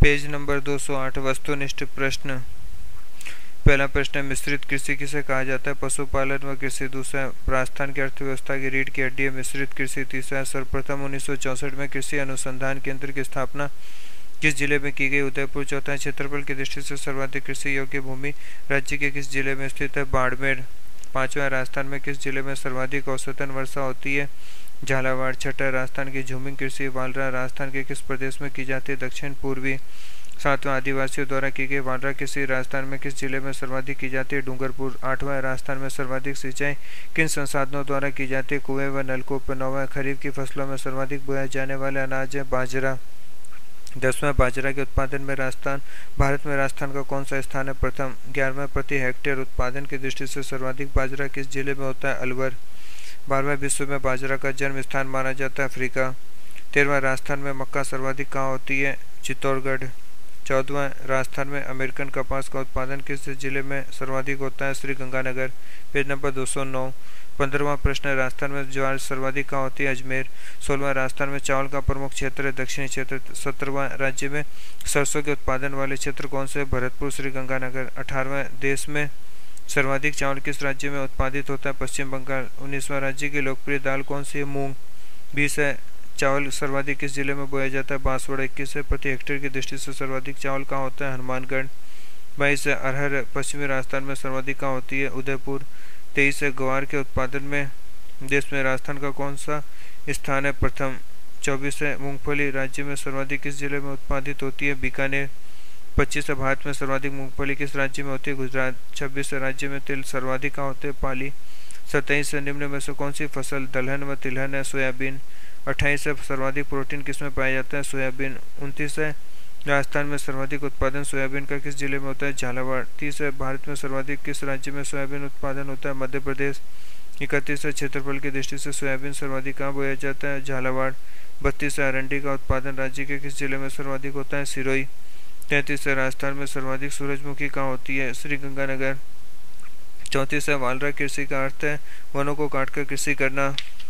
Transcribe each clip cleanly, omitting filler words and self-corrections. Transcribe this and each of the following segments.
Page number 208 वस्तुनिष्ठ प्रश्न। पहला प्रश्न है, मिश्रित कृषि किसे कहा जाता है? पशुपालन व कृषि। दूसरा, राजस्थान की अर्थव्यवस्था की रीढ़ की हड्डी है मिश्रित कृषि। तीसरा, सर्वप्रथम 1964 में कृषि अनुसंधान केंद्र की स्थापना किस जिले में की गई? उदयपुर। चौथा, क्षेत्रफल की दृष्टि से सर्वाधिक कृषि योग्य भूमि राज्य के किस जिले में स्थित है? बाड़मेर। पांचवा, राजस्थान में किस जिले में सर्वाधिक औसतन वर्षा होती है? झालावाड़। छठा, राजस्थान की झूमिंग कृषि वालरा राजस्थान के किस प्रदेश में की जाती है? दक्षिण पूर्वी। सातवां, आदिवासियों द्वारा की गई वालरा कृषि राजस्थान में किस जिले में सर्वाधिक की जाती है? डूंगरपुर। आठवां, राजस्थान में सर्वाधिक सिंचाई किन संसाधनों द्वारा की जाती है? कुएं व नलकूप। नौवां, खरीफ की फसलों में सर्वाधिक बोया जाने वाला अनाज है बाजरा। 10वां, बाजरा के उत्पादन में भारत में राजस्थान का कौन सा स्थान है? प्रथम। 11वां, प्रति हेक्टेयर उत्पादन की दृष्टि से सर्वाधिक बाजरा किस जिले में होता है? अलवर। 12वां, विश्व में बाजरा का जन्म स्थान माना जाता है अफ्रीका। 13वां, राजस्थान में मक्का सर्वाधिक कहाँ होती है? चित्तौड़गढ़। 14वां, राजस्थान में अमेरिकन कपास का उत्पादन किस जिले में सर्वाधिक होता है? श्रीगंगानगर। Page number 209। 15वां प्रश्न है, राजस्थान में ज्वार सर्वाधिक कहाँ होती है? अजमेर। 16वां, राजस्थान में चावल का प्रमुख क्षेत्र है दक्षिणी क्षेत्र। 17वां, राज्य में सरसों के उत्पादन वाले क्षेत्र कौन से? भरतपुर, श्रीगंगानगर। 18वां, देश में सर्वाधिक चावल किस राज्य में उत्पादित होता है? पश्चिम बंगाल। 19वां, राज्य की लोकप्रिय दाल कौन सी है? मूंग। 20 है, चावल सर्वाधिक किस जिले में बोया जाता है? बांसवाड़ा। 21 है, प्रति हेक्टेयर की दृष्टि से सर्वाधिक चावल कहाँ होता है? हनुमानगढ़। 22 है, अरहर पश्चिमी राजस्थान में सर्वाधिक कहाँ होती है? उदयपुर। 23 है, ग्वार के उत्पादन में देश में राजस्थान का कौन सा स्थान है? प्रथम। 24 है, मूंगफली राज्य में सर्वाधिक किस जिले में उत्पादित होती है? बीकानेर। 25 है, भारत में सर्वाधिक मूंगफली किस राज्य में होती है? गुजरात। 26 है, राज्य में तिल सर्वाधिक कहाँ होते हैं? पाली। 27 है, निम्न में से कौन सी फसल दलहन व तिलहन है? सोयाबीन। 28 है, सर्वाधिक प्रोटीन किस में पाया जाता है? सोयाबीन। 29 है, राजस्थान में सर्वाधिक उत्पादन सोयाबीन का किस जिले में होता है? झालावाड़। 30 है, भारत में सर्वाधिक किस राज्य में सोयाबीन उत्पादन होता है? मध्य प्रदेश। 31 है, क्षेत्रफल की दृष्टि से सोयाबीन सर्वाधिक कहाँ बोया जाता है? झालावाड़। 32 है, अरंडी का उत्पादन राज्य के किस जिले में सर्वाधिक होता है? सिरोही। 33 है, राजस्थान में सर्वाधिक सूरजमुखी कहाँ होती है? श्रीगंगानगर। 34 है, वालरा कृषि का अर्थ है वनों को काटकर कृषि करना।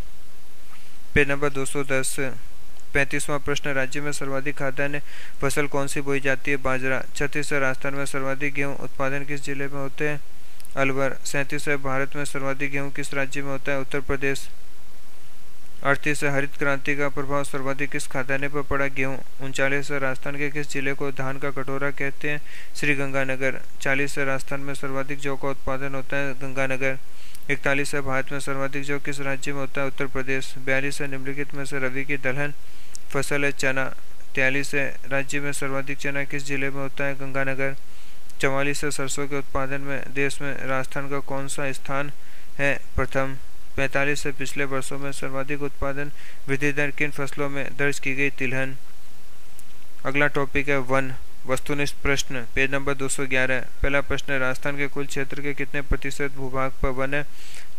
Page number 210। 35वां प्रश्न, राज्य में सर्वाधिक खाद्यान्न फसल कौन सी बोई जाती है? बाजरा। 36 है, राजस्थान में सर्वाधिक गेहूं उत्पादन किस जिले में होते हैं? अलवर। 37 है, भारत में सर्वाधिक गेहूं किस राज्य में होता है? उत्तर प्रदेश। 38 है, हरित क्रांति का प्रभाव सर्वाधिक किस खाद्यान्न पर पड़ा? गेहूं। 39 है, राजस्थान के किस जिले को धान का कटोरा कहते हैं? श्रीगंगानगर। 40 है, राजस्थान में सर्वाधिक जौ का उत्पादन होता है? गंगानगर। 41 है, भारत में सर्वाधिक जौ किस राज्य में होता है? उत्तर प्रदेश। 42 है, निम्नलिखित में से रबी की दलहन फसल है? चना। 43 है, राज्य में सर्वाधिक चना किस जिले में होता है? गंगानगर। 44 है, सरसों के उत्पादन में देश में राजस्थान का कौन सा स्थान है? प्रथम। 45 है, पिछले वर्षों में सर्वाधिक उत्पादन वृद्धि दर किन फसलों में दर्ज की गई? तिलहन। अगला टॉपिक है वन। वस्तुनिष्ठ प्रश्न। Page number 211। पहला प्रश्न, राजस्थान के कुल क्षेत्र के कितने प्रतिशत भूभाग पर वन है?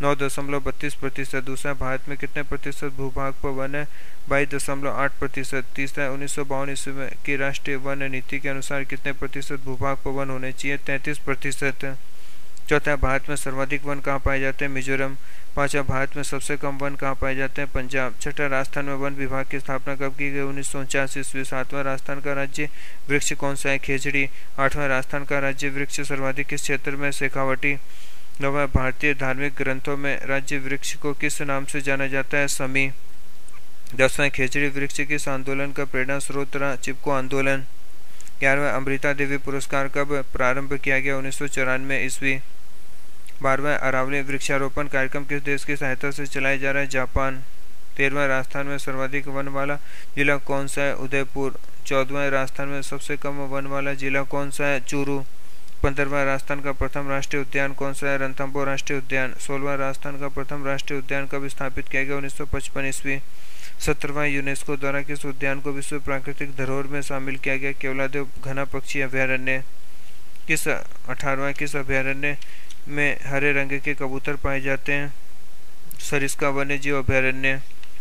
9.32%। दूसरा, भारत में कितने प्रतिशत भूभाग पर वन है? 22.8%। तीसरा, 1952 ईस्वी में की राष्ट्रीय वन नीति के अनुसार कितने प्रतिशत भूभाग पर वन होने चाहिए? 33%। चौथा, भारत में सर्वाधिक वन कहाँ पाए जाते हैं? मिजोरम। पांचवा, भारत में सबसे कम वन कहाँ पाए जाते हैं? पंजाब। छठा, राजस्थान में वन विभाग की स्थापना कब की गई? 1949 ईस्वी। सातवां, राजस्थान का राज्य वृक्ष कौन सा है? खेजड़ी। आठवां, राजस्थान का राज्य वृक्ष सर्वाधिक किस क्षेत्र में? शेखावटी। नौवां, भारतीय धार्मिक ग्रंथों में राज्य वृक्ष को किस नाम से जाना जाता है? समी। 10वां, खेजड़ी वृक्ष किस आंदोलन का प्रेरणा स्रोत रहा? चिपको आंदोलन। 11वां, अमृता देवी पुरस्कार कब प्रारंभ किया गया? 1994 ईस्वी। 12वां, अरावली वृक्षारोपण कार्यक्रम किस देश की सहायता से चलाया जा रहा है? जापान। 13वां, राजस्थान में सर्वाधिक वन वाला जिला कौन सा है? उदयपुर। 14वां, राजस्थान में सबसे कम वन वाला जिला कौन सा है? चूरू। 15वां, राजस्थान का प्रथम राष्ट्रीय उद्यान कौन सा है? रणथंभौर राष्ट्रीय उद्यान। 16वां, राजस्थान का प्रथम राष्ट्रीय उद्यान कब स्थापित किया गया? 1955 ईस्वी। 17वां, यूनेस्को द्वारा किस उद्यान को विश्व प्राकृतिक धरोहर में शामिल किया गया? केवलादेव घना पक्षी अभयारण्य। 18वां, किस अभयारण्य में हरे रंग के कबूतर पाए जाते हैं? सरिस्का वन्य जीव अभयारण्य।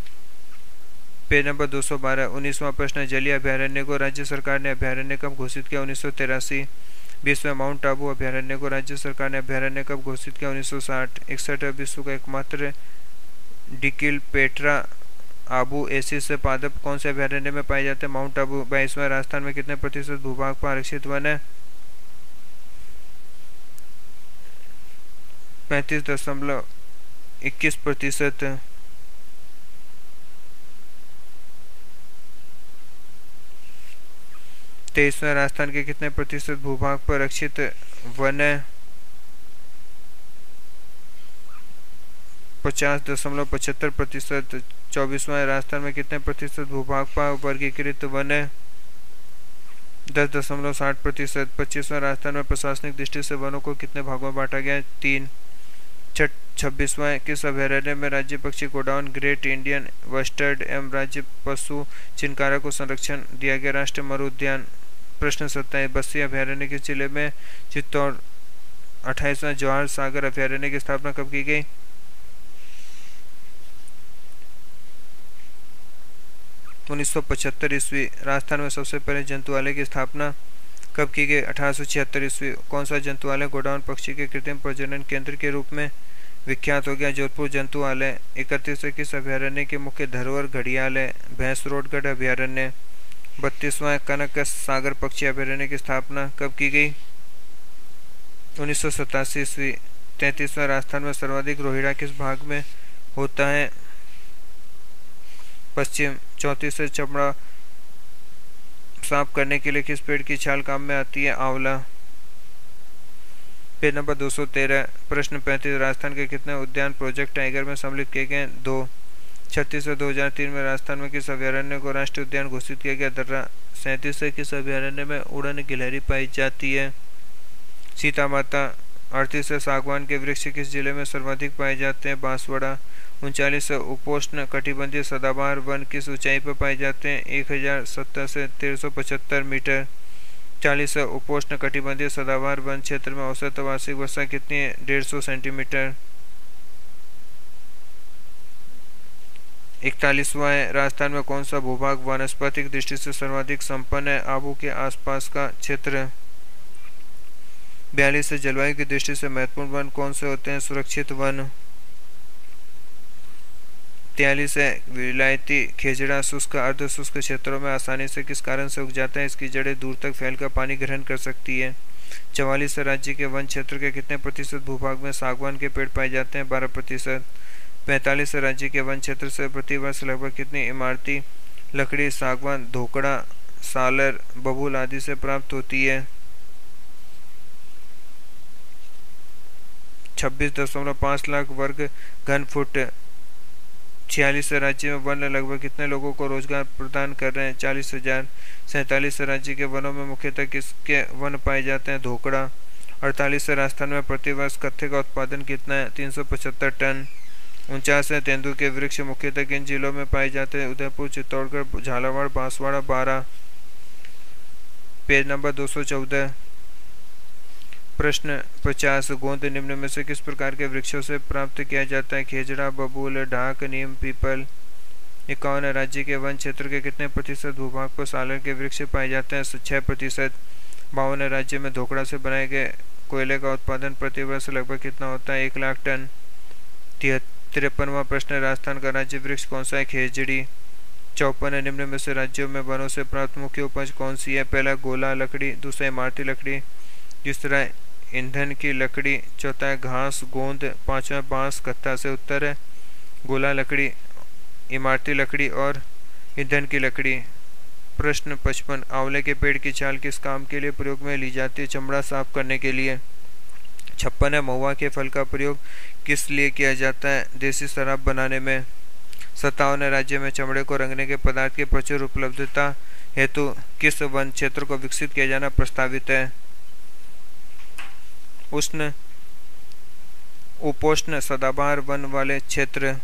Page number 212। 19वां प्रश्न, जलीय अभयारण्य को राज्य सरकार ने अभयारण्य कब घोषित किया? 1983। 20वां, माउंट आबू अभयारण्य को राज्य सरकार ने अभयारण्य कब घोषित किया? 1960। 61, विश्व का एकमात्र डिकिल पेट्रा आबू एसिस पादप कौन से अभ्यारण्य में पाए जाते हैं? माउंट आबू। 22वां राजस्थान में कितने प्रतिशत भूभाग पर आरक्षित वन है? 35.21%। 23वां राजस्थान के कितने प्रतिशत भूभाग पर आरक्षित वन है? 50.75%। 24वां राजस्थान में कितने प्रतिशत भूभाग पर वर्गीकृत वन है? 10.60%। 25वां राजस्थान में प्रशासनिक दृष्टि से वनों को कितने भागों में बांटा गया है? 3। 26वां किस अभयारण्य में राज्य पक्षी गोडाउन, ग्रेट इंडियन बस्टर्ड एवं राज्य पशु चिनकारा को संरक्षण दिया गया? राष्ट्रीय मरु उद्यान। प्रश्न 27 बस्सी अभयारण्य किस जिले में? चित्तौड़। 28वां जवाहर सागर अभयारण्य की स्थापना कब की गई? 1975 ईस्वी। राजस्थान में सबसे पहले जंतुआलय की स्थापना कब की गई? 1876 ईस्वी। कौन सा जंतुआलय गोडाउन पक्षी के कृत्रिम प्रजनन केंद्र के रूप में विख्यात हो गया? जोधपुर जंतुआलय। 31 किस अभयारण्य की मुख्य धरोहर घड़ियाल है? भैंसरोडगढ़ अभयारण्य। 32वां कनक सागर पक्षी अभयारण्य की स्थापना कब की गई? 1987 ईस्वी। 33वां राजस्थान में सर्वाधिक रोहिड़ा किस भाग में होता है? पश्चिम। 34 चमड़ा साफ करने के लिए किस पेड़ की छाल काम में आती है? आंवला। Page number 213। प्रश्न 35 राजस्थान के कितने उद्यान प्रोजेक्ट टाइगर में सम्मिलित किए गए? 2। 36 से 2003 में राजस्थान में किस अभयारण्य को राष्ट्रीय उद्यान घोषित किया गया? दर्रा। 37 से किस अभयारण्य में उड़न गिलहरी पाई जाती है? सीता माता। 38 से सागवान के वृक्ष किस जिले में सर्वाधिक पाए जाते हैं? बांसवाड़ा। 39 से उपोष्ण कटिबंधीय सदाबहार वन किस ऊंचाई पर पाए जाते हैं? 1070 से 1375 मीटर। 40 से उपोष्ण कटिबंधीय सदाबहार वन क्षेत्र में औसत वार्षिक वर्षा कितनी है? 150 सेंटीमीटर। 41वां राजस्थान में कौन सा भूभाग वानस्पतिक दृष्टि से सर्वाधिक संपन्न है? आबू के आसपास का क्षेत्र। 42 से जलवायु की दृष्टि से महत्वपूर्ण वन कौन से होते हैं? सुरक्षित वन। 43 है विलायती खेजड़ा शुष्क अर्ध शुष्क क्षेत्रों में आसानी से किस कारण से उग जाता है? इसकी जड़ें दूर तक फैलकर पानी ग्रहण कर सकती है। 44 राज्य के वन क्षेत्र के कितने प्रतिशत भूभाग में सागवान के पेड़ पाए जाते हैं? 12%। 45 राज्य के वन क्षेत्र से प्रतिवर्ष लगभग कितनी इमारती लकड़ी सागवान, धोकड़ा, सालर, बबूल आदि से प्राप्त होती है? 26.5 लाख वर्ग घन फुट। 46 राज्य में वन लगभग कितने लोगों को रोजगार प्रदान कर रहे हैं? 40,000। 47 राज्य के वनों में मुख्यतः किसके वन पाए जाते हैं? धोकड़ा। 48 राजस्थान में प्रतिवर्ष कत्थे का उत्पादन कितना है? 375 टन। 49 तेंदुए के वृक्ष मुख्यतः किन जिलों में पाए जाते हैं? उदयपुर, चित्तौड़गढ़, झालावाड़, बांसवाड़ा। 12। Page number 214। प्रश्न 50 गोंद निम्न में से किस प्रकार के वृक्षों से प्राप्त किया जाता है? खेजड़ा, बबूल, ढाक, नीम, पीपल। 51 राज्य के वन क्षेत्र के कितने प्रतिशत भूभाग पर सालर के वृक्ष पाए जाते हैं? 6%। 52 राज्य में धोकड़ा से बनाए गए कोयले का उत्पादन प्रतिवर्ष लगभग कितना होता है? 1 लाख टन। 53वां प्रश्न राजस्थान का राज्य वृक्ष कौन सा है? खेजड़ी। 54 निम्न में से राज्यों में वनों से प्राप्त मुख्य उपज कौन सी है? पहला गोला लकड़ी, दूसरा इमारती लकड़ी, तीसरा ईंधन की लकड़ी, चौथा है घास गोंद, 5वां बांस। कत्था से उत्तर है गोला लकड़ी, इमारती लकड़ी और ईंधन की लकड़ी। प्रश्न 55 आंवले के पेड़ की छाल किस काम के लिए प्रयोग में ली जाती है? चमड़ा साफ करने के लिए। 56 है महुआ के फल का प्रयोग किस लिए किया जाता है? देसी शराब बनाने में। 57 राज्य में चमड़े को रंगने के पदार्थ की प्रचुर उपलब्धता हेतु किस वन क्षेत्र को विकसित किया जाना प्रस्तावित है? उष्ण उपोष्ण सदाबहार वन वाले क्षेत्र।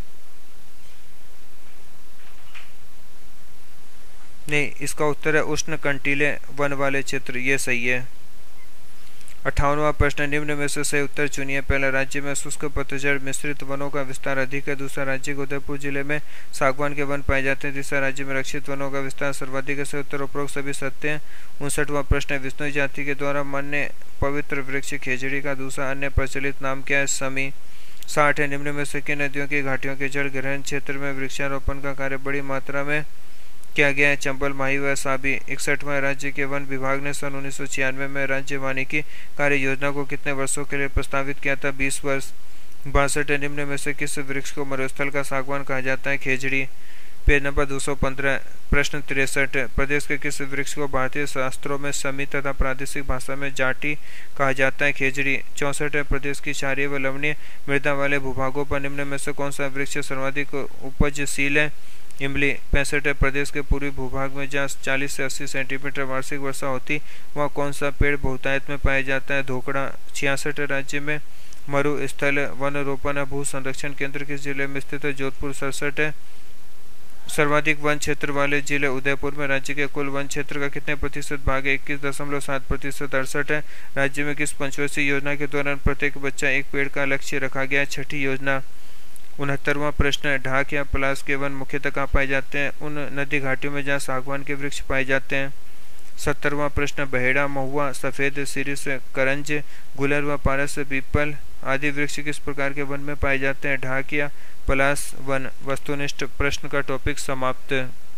नहीं, इसका उत्तर है उष्ण कंटीले वन वाले क्षेत्र। ये सही है। 58वां प्रश्न निम्न में से सही उत्तर चुनिए। पहला राज्य में शुष्क पतझड़ मिश्रित वनों का विस्तार अधिक है। दूसरा राज्य के उदयपुर जिले में सागवान के वन पाए जाते हैं। तीसरा राज्य में रक्षित वनों का विस्तार सर्वाधिक है। सही उत्तर उपरोक्त सभी सत्य हैं। 59वां प्रश्न विष्णु जाति के द्वारा मान्य पवित्र वृक्ष खेजड़ी का दूसरा अन्य प्रचलित नाम क्या है? समी। 60 है। निम्न में से किन नदियों की घाटियों के जल ग्रहण क्षेत्र में वृक्षारोपण का कार्य बड़ी मात्रा में किया गया है? चंबल, माही व साबी। 61वां राज्य के वन विभाग ने सन 1996 में राज्य वानिकी कार्य योजना को कितने वर्षों के लिए प्रस्तावित किया था? 20 वर्ष। 62 है। निम्न में से किस वृक्ष को मरुस्थल का सागवान कहा जाता है? खेजड़ी। Page number 215। प्रश्न 63। प्रदेश के किस वृक्ष को भारतीय शास्त्रों में समी तथा प्रादेशिक भाषा में जाटी कहा जाता है? खेजड़ी। 64 है। प्रदेश की क्षारीय व लवणीय मृदा वाले भूभागों पर निम्न में से कौन सा वृक्ष सर्वाधिक उपजशील है? इमली। 65 है। प्रदेश के पूर्वी भूभाग में जहाँ 40 से 80 सेंटीमीटर वार्षिक वर्षा होती वहाँ कौन सा पेड़ बहुतायत में पाया जाता है? धोकड़ा। 66 राज्य में मरुस्थल वन रोपण भू संरक्षण केंद्र किस जिले में स्थित है? जोधपुर। 67 है। सर्वाधिक वन क्षेत्र वाले जिले उदयपुर में राज्य के कुल वन क्षेत्र का कितने प्रतिशत भाग है? 21.7%। 68 है। राज्य में किस पंचवर्षीय योजना के दौरान प्रत्येक बच्चा एक पेड़ का लक्ष्य रखा गया? छठी योजना। 69वां प्रश्न। ढाक या पलास के वन मुख्यतः कहाँ पाए जाते हैं? उन नदी घाटियों में जहाँ सागवान के वृक्ष पाए जाते हैं। 70वां प्रश्न। बहेड़ा, महुआ, सफेद सिरिस, करंज, गुलर व पारस, पीपल आदि वृक्ष किस प्रकार के वन में पाए जाते हैं? ढाक या पलास वन। वस्तुनिष्ठ प्रश्न का टॉपिक समाप्त।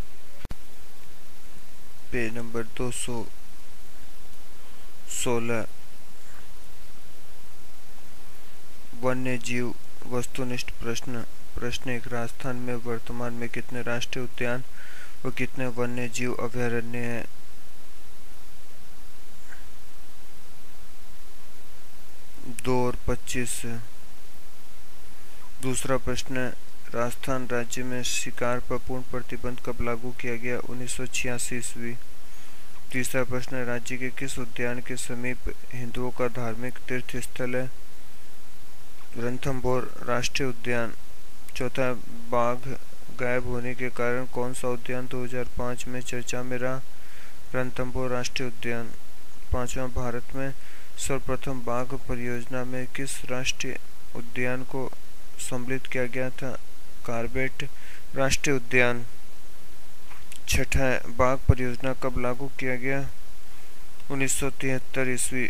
Page number 216। वन्य जीव वस्तुनिष्ठ प्रश्न। प्रश्न 1। राजस्थान में वर्तमान में कितने राष्ट्रीय उद्यान व कितने वन्य जीव अभयारण्य हैं? 2 और 25। दूसरा प्रश्न। राजस्थान राज्य में शिकार पर पूर्ण प्रतिबंध कब लागू किया गया? 1986 ईस्वी। तीसरा प्रश्न। राज्य के किस उद्यान के समीप हिंदुओं का धार्मिक तीर्थ स्थल है? रणथंभौर राष्ट्रीय उद्यान। चौथा। बाघ गायब होने के कारण कौन सा उद्यान 2005 में चर्चा में रहा? रणथंभौर राष्ट्रीय उद्यान। पांचवा। भारत में सर्वप्रथम बाघ परियोजना में किस राष्ट्रीय उद्यान को सम्मिलित किया गया था? कॉर्बेट राष्ट्रीय उद्यान। छठा। बाघ परियोजना कब लागू किया गया? 1973 ईस्वी।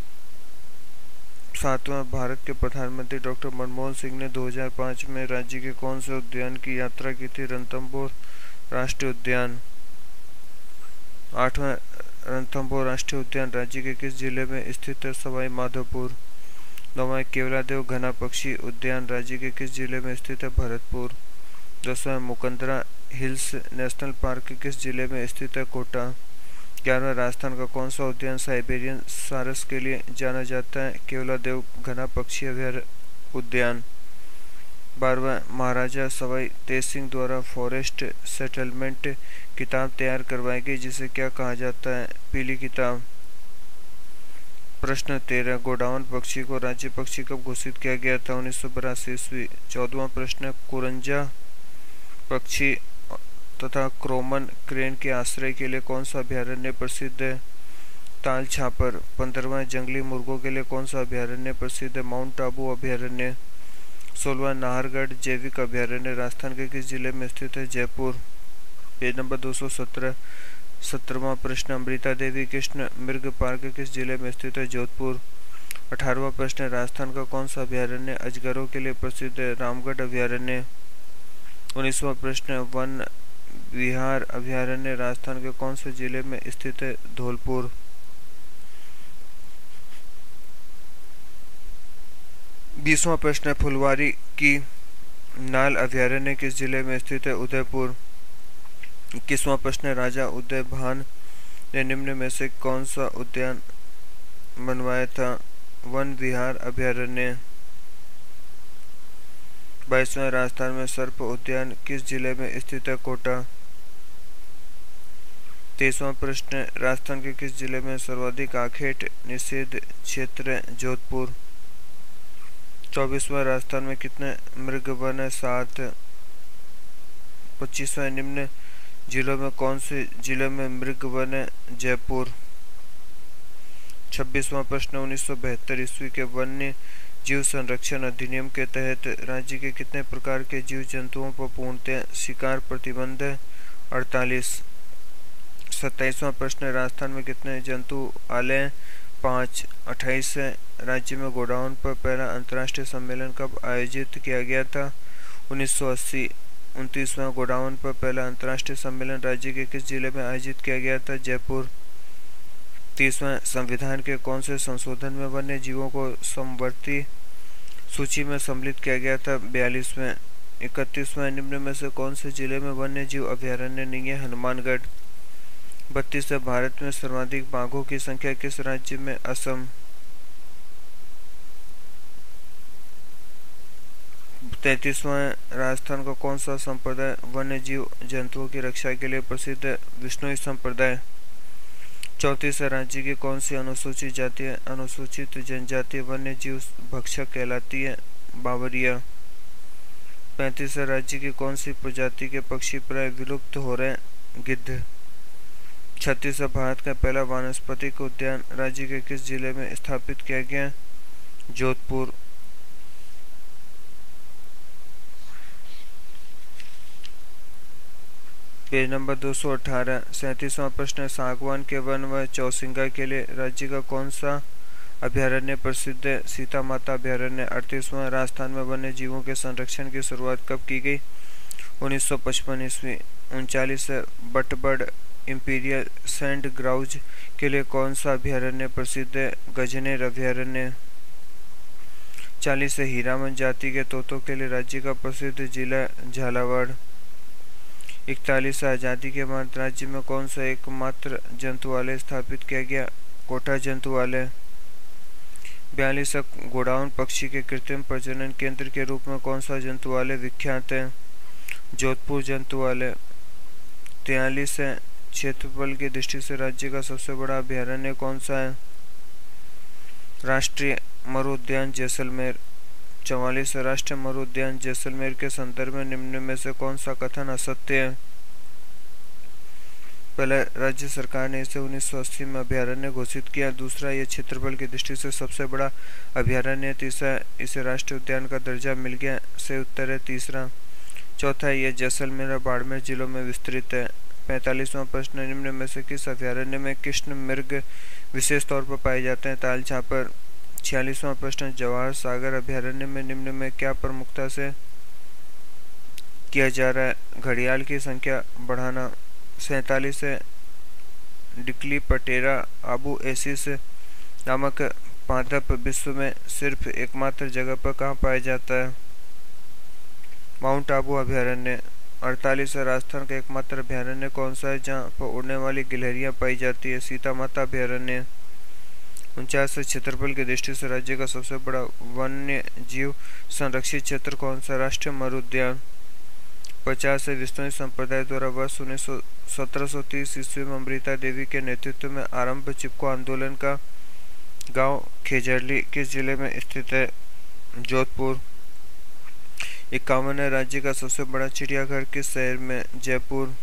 सातवां। भारत के प्रधानमंत्री डॉक्टर मनमोहन सिंह ने 2005 में राज्य के कौन से उद्यान की यात्रा की थी? रणथंभौर राष्ट्रीय उद्यान। आठवां। रणथंभौर राष्ट्रीय उद्यान राज्य के किस जिले में स्थित है? सवाई माधोपुर। नौवां। केवलादेव घना पक्षी उद्यान राज्य के किस जिले में स्थित है? भरतपुर। 10वां। मुकंदरा हिल्स नेशनल पार्क किस जिले में स्थित है? कोटा। 11वां। राजस्थान का कौन सा उद्यान साइबेरियन सारस के लिए जाना जाता है? केवलादेव घना पक्षी अभयारण्य उद्यान। 12वां। महाराजा सवाई तेज सिंह द्वारा फॉरेस्ट सेटलमेंट किताब तैयार करवाई गई जिसे क्या कहा जाता है? पीली किताब। प्रश्न 13। गोडावन पक्षी को राज्य पक्षी कब घोषित किया गया था? 1982 ईस्वी। 14वां प्रश्न। कुरंजा पक्षी तथा क्रोमन क्रेन के आश्रय के लिए कौन सा अभयारण्य प्रसिद्ध है? ताल छापर। 15वां। जंगली मुर्गों के लिए कौन सा अभयारण्य प्रसिद्ध है? माउंट आबू अभयारण्य। 16वां। नाहरगढ़ जैविक अभयारण्य राजस्थान के किस जिले में स्थित है? जयपुर। Page number 217। 17वां प्रश्न। अमृता देवी कृष्ण मृग पार्क किस जिले में स्थित है? जोधपुर। 18वां प्रश्न। राजस्थान का कौन सा अभयारण्य अजगरों के लिए प्रसिद्ध है? रामगढ़ अभयारण्य। 19वां प्रश्न। वन विहार अभयारण्य राजस्थान के कौन से जिले में स्थित है? धौलपुर। 20वां प्रश्न। फुलवारी की नाल अभयारण्य किस जिले में स्थित है? उदयपुर। 21वां प्रश्न। राजा उदयभान ने निम्न में से कौन सा उद्यान बनवाया था? वन विहार अभयारण्य। 22वां। राजस्थान में सर्प उद्यान किस जिले में स्थित है? कोटा। 23वां प्रश्न। राजस्थान के किस जिले में सर्वाधिक आखेट निषेध क्षेत्र है? जोधपुर। 24वां। राजस्थान में कितने मृग वन है? 7। 25वां। निम्न जिलों में कौन से जिले में मृग वन है? जयपुर। 26वां प्रश्न। 1972 ईस्वी के वन्य जीव संरक्षण अधिनियम के तहत राज्य के कितने प्रकार के जीव जंतुओं पर पूर्णतः शिकार प्रतिबंध है? 48। 27वां प्रश्न। राजस्थान में कितने जंतु आलय 5/28 से राज्य में गोडाउन पर पहला अंतर्राष्ट्रीय सम्मेलन कब आयोजित किया गया था? 1980। 29वां गोडाउन पर पहला अंतर्राष्ट्रीय सम्मेलन राज्य के किस जिले में आयोजित किया गया था? जयपुर। 30वां संविधान के कौन से संशोधन में वन्य जीवों को समवर्ती सूची में सम्मिलित किया गया था? 42वें। 31वां निम्न में से कौन से जिले में वन्य जीव अभयारण्य नहीं है? हनुमानगढ़। 32 भारत में सर्वाधिक बाघों की संख्या किस राज्य में? असम। 33वां राजस्थान का कौन सा संप्रदाय वन्य जीव जंतुओं की रक्षा के लिए प्रसिद्ध है? विष्णुई संप्रदाय। 34 राज्य की कौन सी अनुसूचित जाति अनुसूचित जनजाति वन्य जीव भक्षक कहलाती है? बावरिया। 35 राज्य की कौन सी प्रजाति के पक्षी प्राय विलुप्त हो रहे हैं? गिद्ध। 36 भारत का पहला वानस्पतिक उद्यान राज्य के किस जिले में स्थापित किया गया? जोधपुर। Page number 218। 37वां प्रश्न, सागवान के वन व चौसिंगा के लिए राज्य का कौन सा अभयारण्य प्रसिद्ध है? सीता माता अभयारण्य। 38वां, राजस्थान में वन्य जीवों के संरक्षण की शुरुआत कब की गई? 1955 ईस्वी। 39, बटबर्ड इंपीरियल सैंड ग्राउज के लिए कौन सा अभयारण्य प्रसिद्ध है? गजनेर अभयारण्य। 40, हीरामन जाति के तोतों के लिए राज्य का प्रसिद्ध जिला झालावाड़। 41, आजादी के बाद राज्य में कौन सा एकमात्र जंतुआलय स्थापित किया गया? कोटा जंतुआलय। 42, गोडाउन पक्षी के कृत्रिम प्रजनन केंद्र के रूप में कौन सा जंतुआलय विख्यात है? जोधपुर जंतुआलय। 43, क्षेत्रफल की दृष्टि से राज्य का सबसे बड़ा अभयारण्य कौन सा है? राष्ट्रीय मरु उद्यान जैसलमेर। 44, राष्ट्रीय मरु उद्यान जैसलमेर के संदर्भ में निम्न में से कौन सा कथन असत्य है? पहला, राज्य सरकार ने इसे 1980 में अभयारण्य घोषित किया। दूसरा, यह क्षेत्रफल की दृष्टि से सबसे बड़ा अभयारण्य। तीसरा, इसे राष्ट्रीय उद्यान का दर्जा मिल गया। सही उत्तर है तीसरा। चौथा, यह जैसलमेर और बाड़मेर जिलों में विस्तृत है। 45वां प्रश्न, निम्न में से किस अभयारण्य में कृष्ण मृग विशेष तौर पर पाए जाते हैं? ताल छापर। 46वां प्रश्न, जवाहर सागर अभयारण्य में निम्न में क्या प्रमुखता से किया जा रहा है? घड़ियाल की संख्या बढ़ाना। 47, डिक्ली पटेरा आबू एसिस नामक पादप विश्व में सिर्फ एकमात्र जगह पर कहाँ पाया जाता है? माउंट आबू अभयारण्य। 48, राजस्थान का एकमात्र अभयारण्य कौन सा है जहाँ पर उड़ने वाली गिलहरियाँ पाई जाती है? सीता माता अभयारण्य। 49, क्षेत्रफल की दृष्टि से राज्य का सबसे बड़ा वन्य जीव संरक्षित क्षेत्र कौन सा? राष्ट्रीय मरु उद्यान। 50, विष्णुई संप्रदाय द्वारा वर्ष 1730 ईस्वी में अमृता देवी के नेतृत्व में आरंभ चिपको आंदोलन का गांव खेजड़ली किस जिले में स्थित है? जोधपुर। 51, राज्य का सबसे बड़ा चिड़ियाघर किस शहर में? जयपुर।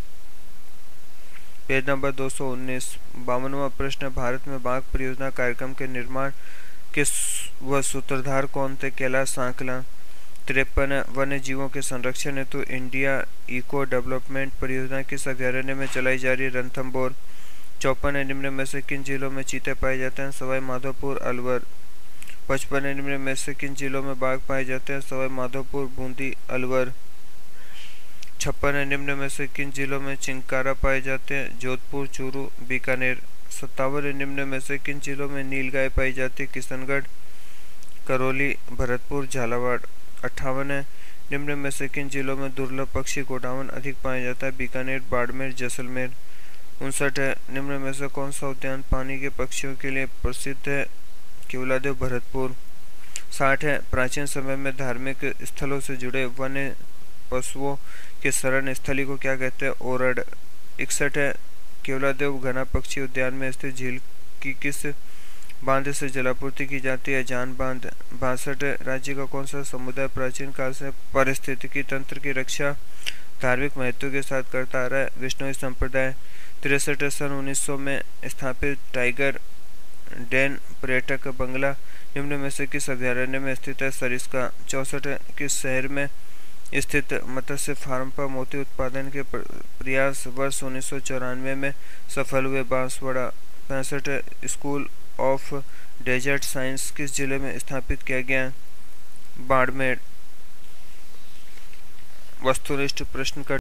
Page number 219। 52वां प्रश्न, भारत में बाघ परियोजना कार्यक्रम के निर्माण के व सूत्रधार कौन थे? कैलाश सांकला। 53, वन्य जीवों के संरक्षण हेतु इंडिया इको डेवलपमेंट परियोजना किस अभयारण्य में चलाई जा रही है? रणथंभौर। 54, निम्न में से किन जिलों में चीते पाए जाते हैं? सवाई माधोपुर, अलवर। 55, निम्न में से किन जिलों में बाघ पाए जाते हैं? सवाई माधोपुर, बूंदी, अलवर। 56, निम्न में से किन जिलों में चिंकारा पाए जाते हैं? जोधपुर, चूरू, बीकानेर। 57, निम्न में से किन जिलों में नीलगाय पाई जाती है? किशनगढ़, करौली, भरतपुर, झालावाड़। 58, निम्न में से किन जिलों में दुर्लभ पक्षी गोडाउन अधिक पाया जाता है? बीकानेर, बाड़मेर, जैसलमेर। 59, निम्न में से कौन सा उद्यान पानी के पक्षियों के लिए प्रसिद्ध है? केवलादेव, भरतपुर। 60, प्राचीन समय में धार्मिक स्थलों से जुड़े वन्य पशुओं के शरण स्थली को क्या कहते हैं? ओरड। 61, केवलादेव घना पक्षी उद्यान में स्थित झील की किस बांध से जलापूर्ति की जाती है? जान बांध। 62, राज्य का कौन सा समुदाय प्राचीन काल से पारिस्थितिकी तंत्र की रक्षा धार्मिक महत्व के साथ करता आ रहा है? विष्णुई संप्रदाय। 63, सन 1900 में स्थापित टाइगर डेन पर्यटक बंगला निम्न में से किस अभयारण्य में स्थित है? सरिस्का। 64, किस शहर में स्थित मत्स्य फार्म पर मोती उत्पादन के प्रयास वर्ष 1994 में सफल हुए? Banswara. 65, school of desert science किस जिले में स्थापित किया गया? बाड़मेर। वस्तुनिष्ठ प्रश्न का